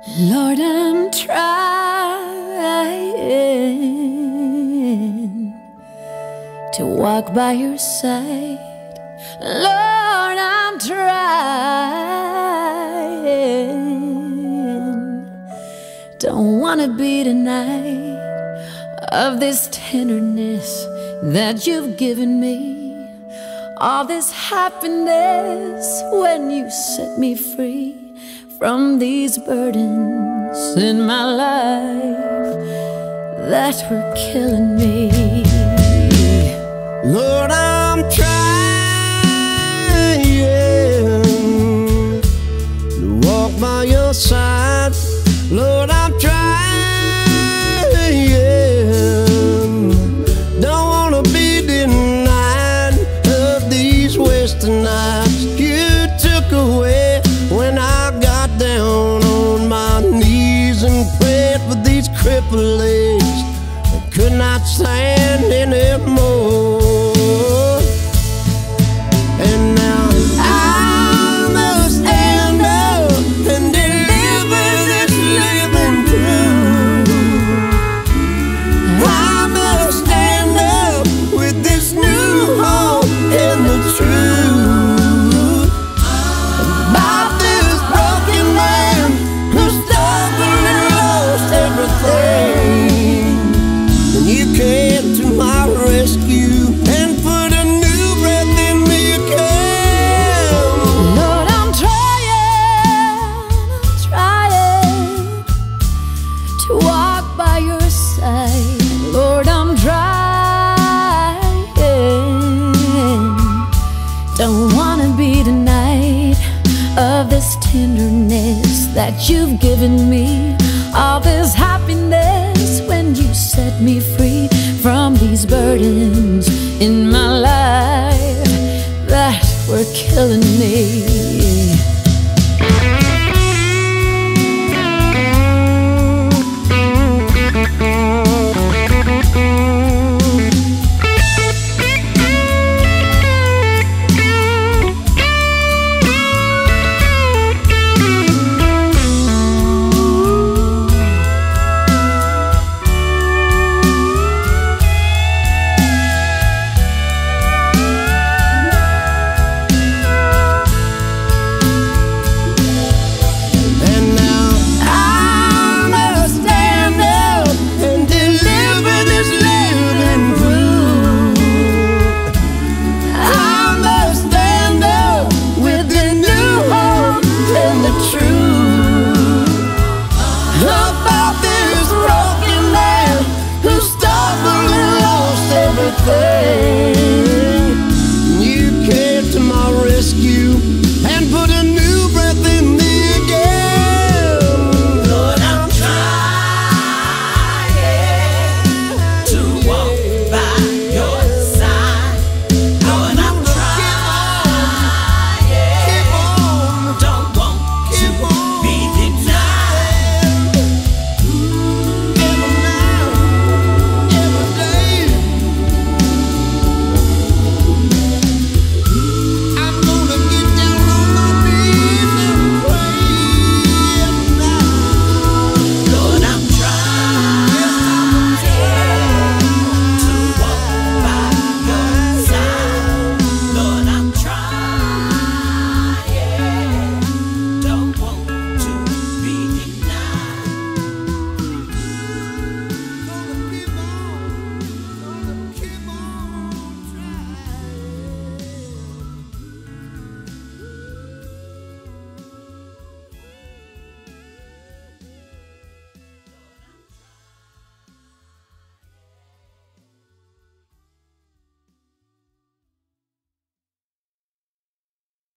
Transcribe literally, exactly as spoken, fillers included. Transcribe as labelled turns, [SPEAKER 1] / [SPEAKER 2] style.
[SPEAKER 1] Lord, I'm trying to walk by your side. Lord, I'm trying. Don't wanna be denied of this tenderness that you've given me, all this happiness when you set me free from these burdens in my life that were killing me.
[SPEAKER 2] Lord, I'm trying to walk by your side. Lord, I'm trying. Don't wanna be denied of these wasted nights you took away when I got down on my knees and prayed for these crippled legs that could not stand anymore. And now I must stand up and deliver this living proof. I must stand up with this new hope and the truth about this broken man who stumbled and lost everything. And you came to my rescue and put a new breath in me again.
[SPEAKER 1] Lord, I'm trying, I'm trying to walk by your side. Lord, I'm trying. Don't wanna be denied of this tenderness that you've given me, all this happiness when you set me free from these burdens in my life that were killing me.